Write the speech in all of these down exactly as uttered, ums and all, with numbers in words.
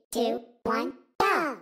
two, one, go!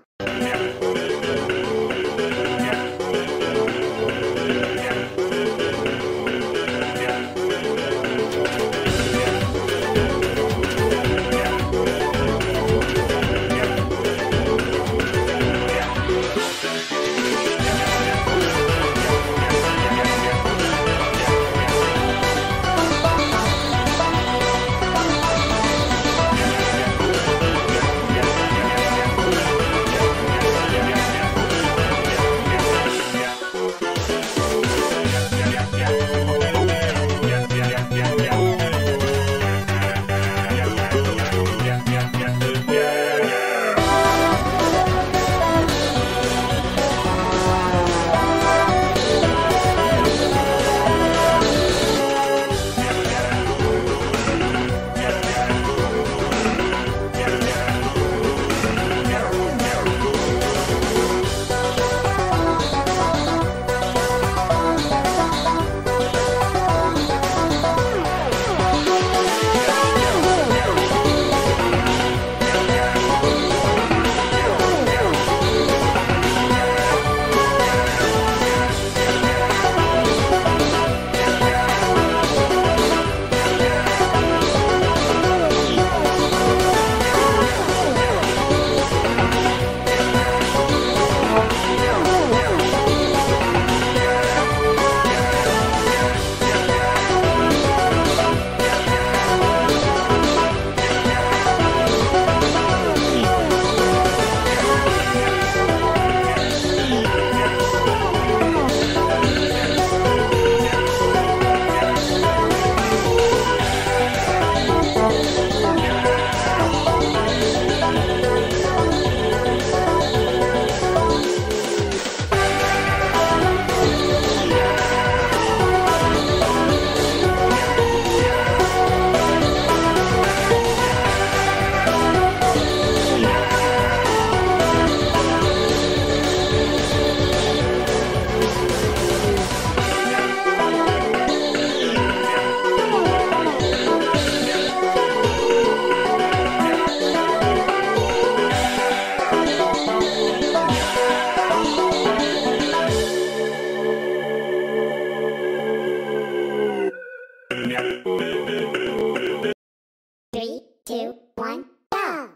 Three, two, one, go!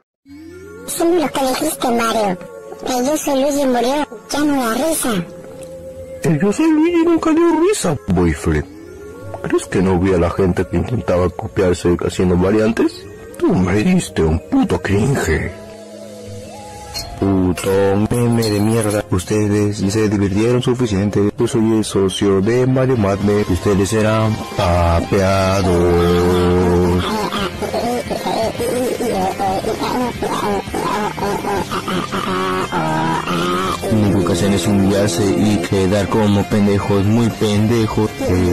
Sí, lo que dijiste, Mario. Que yo soy Luigi murió, ya no da risa. El yo soy Luigi nunca dio risa, boyfriend. ¿Crees que no vi a la gente que intentaba copiarse haciendo variantes? Tú me diste un puto cringe. Puto meme de mierda. Ustedes se divirtieron suficiente. Yo soy el socio de Mario Madme. Ustedes serán papeados. Lo único que hacen es humillarse y quedar como pendejos, muy pendejos.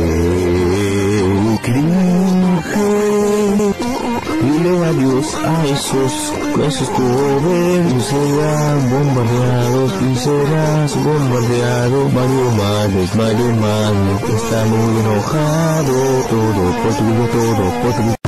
El cringe. Dile adiós a esos, esos pobres, y serán bombardeados, y serás bombardeado. Mario Madre, Mario Madre, está muy enojado, todo por tu vida, todo por tu vida.